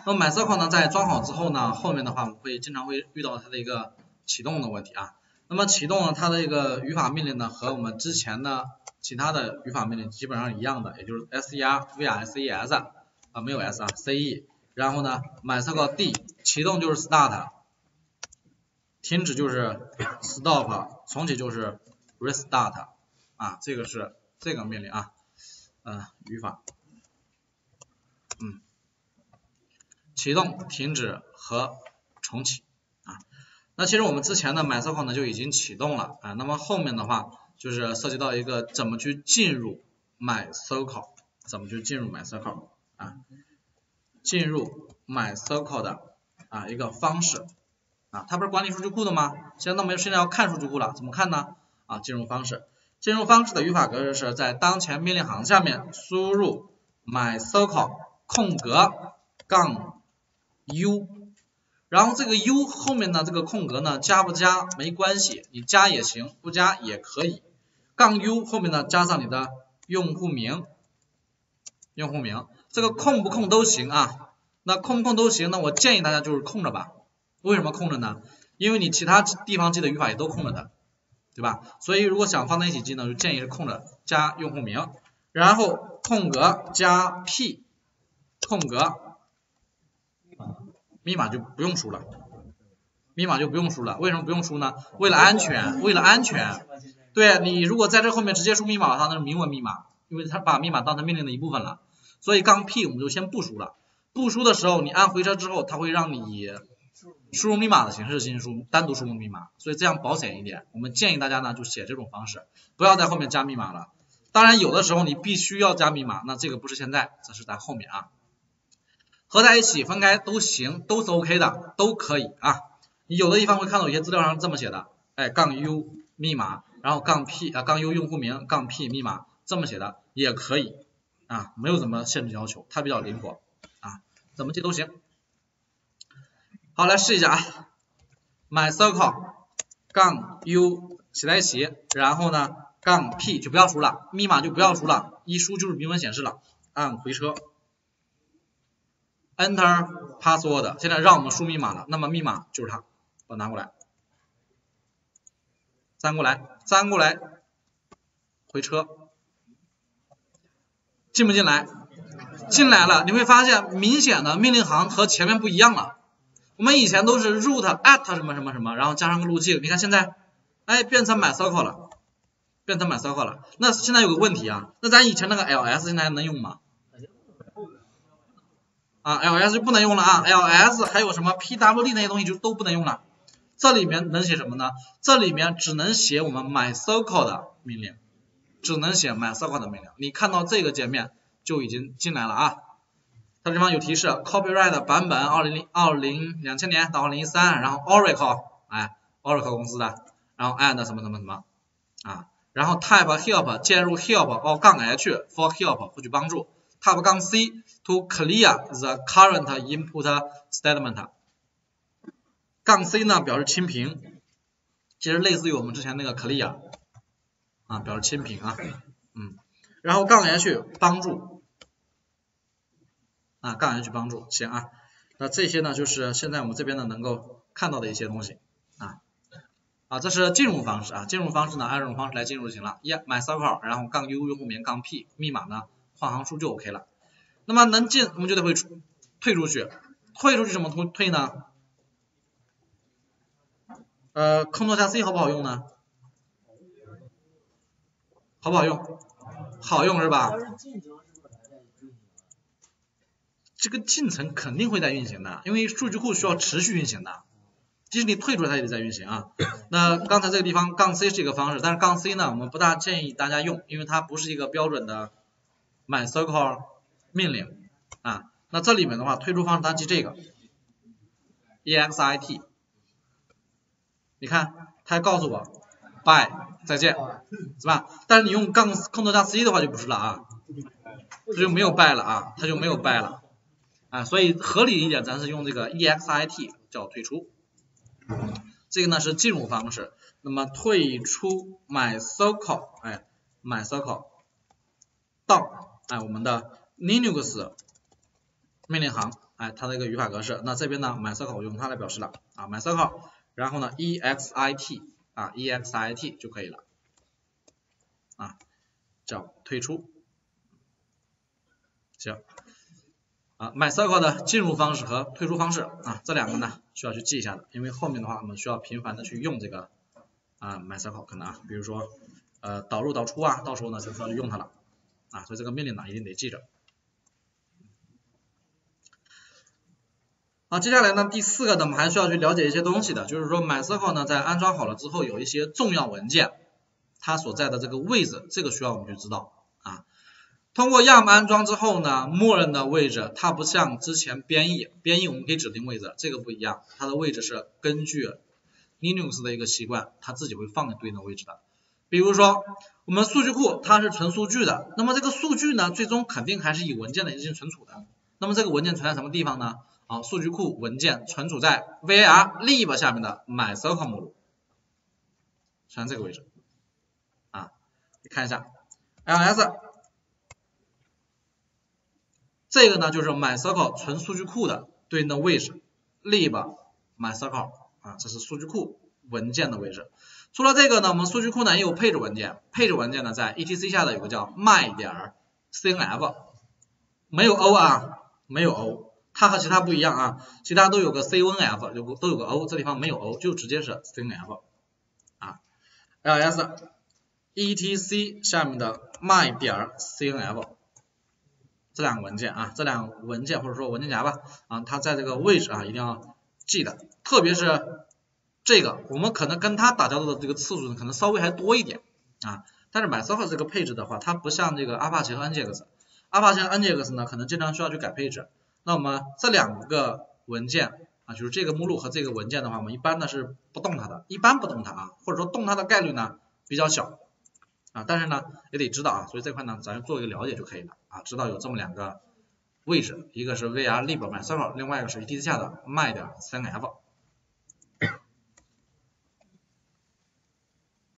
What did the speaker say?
那么 MySQL 呢，在装好之后呢，后面的话我们会经常会遇到它的一个启动的问题啊。那么启动呢，它的一个语法命令呢，和我们之前的其他的语法命令基本上一样的，也就是 ser vses 啊，没有 s 啊 ce， 然后呢 MySQL d 启动就是 start， 停止就是 stop， 重启就是 restart 啊，这个是这个命令啊，语法，启动、停止和重启啊。那其实我们之前的 MySQL 呢就已经启动了啊，那么后面的话就是涉及到一个怎么去进入 MySQL， 怎么去进入 MySQL 啊，进入 MySQL 的一个方式啊，它不是管理数据库的吗？现在要看数据库了，怎么看呢？啊，进入方式，进入方式的语法格式是在当前命令行下面输入 MySQL 空格杠 u， 然后这个 u 后面的这个空格呢加不加没关系，你加也行，不加也可以。杠 u 后面呢加上你的用户名，这个空不空都行啊。那空不空都行，那我建议大家就是空着吧。为什么空着呢？因为你其他地方记的语法也都空着的，对吧？所以如果想放在一起记呢，就建议是空着加用户名，然后空格加 p 空格。密码就不用输了，为什么不用输呢？为了安全，对，你如果在这后面直接输密码的话，那是明文密码，因为它把密码当成命令的一部分了，所以杠 p 我们就先不输了。不输的时候，你按回车之后，它会让你以输入密码的形式进行单独输入密码，所以这样保险一点。我们建议大家呢就写这种方式，不要在后面加密码了。当然有的时候你必须要加密码，那这个不是现在，这是在后面啊。合在一起分开都行，都是 OK 的，都可以啊。你有的地方会看到有些资料上是这么写的，杠 u 密码，然后杠 p 杠 u 用户名，杠 p 密码，这么写的也可以啊，没有什么限制要求，它比较灵活啊，怎么记都行。好，来试一下啊 ，MySQL 杠 u 写在一起，然后呢杠 p 就不要输了，密码就不要输了，一输就是明文显示了，按回车。Enter password， 现在让我们输密码了，那么密码就是它，把它拿过来，粘过来，回车，进不进来？进来了，你会发现明显的命令行和前面不一样了。我们以前都是 root at 什么什么什么，然后加上个路径，你看现在，变成 MySQL 了，那现在有个问题啊，那咱以前那个 ls 现在还能用吗？ls 就不能用了啊 ，ls 还有什么 pwd 那些东西就都不能用了。这里面能写什么呢？这里面只能写我们 MySQL 的命令，你看到这个界面就已经进来了啊。它这地方有提示 ，copyright 版本2000年到2013，然后 Oracle 公司的，然后 and 什么啊，然后 type help 键入 help -h for help 获取帮助。Tab 杠 C to clear the current input statement。杠 C 呢表示清屏，其实类似于我们之前那个 clear 表示清屏啊，然后杠 H 帮助杠 H 帮助，行啊。那这些呢就是现在我们这边呢能够看到的一些东西这是进入方式进入方式呢按这种方式来进入就行了。MySQL 然后杠 U 用户名杠 P 密码呢换行数就 OK 了。那么能进我们就得会退出去，怎么退呢？Ctrl 加 C 好不好用呢？好不好用？好用是吧？这个进程肯定会在运行的，因为数据库需要持续运行的，即使你退出来它也得在运行啊。那刚才这个地方杠 C 是一个方式，但是杠 C 呢我们不大建议大家用，因为它不是一个标准的 MySQL 命令那这里面的话退出方式它记这个 exit， 你看它还告诉我 bye 再见是吧？但是你用Ctrl加 C 的话就不是了这就没有 bye 了所以合理一点咱是用这个 exit 叫退出。这个呢是进入方式，那么退出 MySQL MySQL 到我们的 Linux 命令行哎，它的一个语法格式。那这边呢 MyCircle 我用它来表示了啊 ，MyCircle， 然后呢 exit 啊 exit 就可以了啊，叫退出。行啊 ，MyCircle 的进入方式和退出方式啊，这两个呢需要去记一下的，因为后面的话我们需要频繁的去用这个啊 MyCircle 可能啊，比如说导入导出啊，到时候呢就需要去用它了啊，所以这个命令呢一定得记着。好，接下来呢第4个呢我们还需要去了解一些东西的，就是说 MyCircle 呢在安装好了之后有一些重要文件，它所在的这个位置，这个需要我们去知道啊。通过 yum 安装之后呢，默认的位置它不像之前编译我们可以指定位置，这个不一样，它的位置是根据 Linux 的一个习惯，它自己会放在对应的位置的。比如说我们数据库它是存数据的，那么这个数据呢最终肯定还是以文件的形式存储的，那么这个文件存在什么地方呢？啊，数据库文件存储在 var lib 下面的 MyCircle 目录，存在这个位置啊，你看一下 ls。这个呢就是 MyCircle 存数据库的对应的位置 lib MyCircle 啊，这是数据库文件的位置。除了这个呢，我们数据库呢也有配置文件，配置文件呢在 etc 下的有个叫 my.cnf， 没有 o 啊，没有 o， 它和其他不一样啊，其他都有个 conf， 都有个 o， 这地方没有 o， 就直接是 cnf 啊 ls etc 下面的 my.cnf。这两个文件啊，这两个文件或者说文件夹吧啊，它在这个位置啊一定要记得，特别是这个我们可能跟它打交道的这个次数可能稍微还多一点啊，但是 MyCircle 这个配置的话，它不像这个 Apache 和 NGX 和 NGX 呢可能经常需要去改配置，那我们这两个文件啊，就是这个目录和这个文件的话，我们一般呢是不动它的，一般不动它啊，或者说动它的概率呢比较小啊，但是呢也得知道啊，所以这块呢咱做一个了解就可以了啊，知道有这么两个位置，一个是 var lib MyCircle， 另外一个是 etc 下的 my.cnf。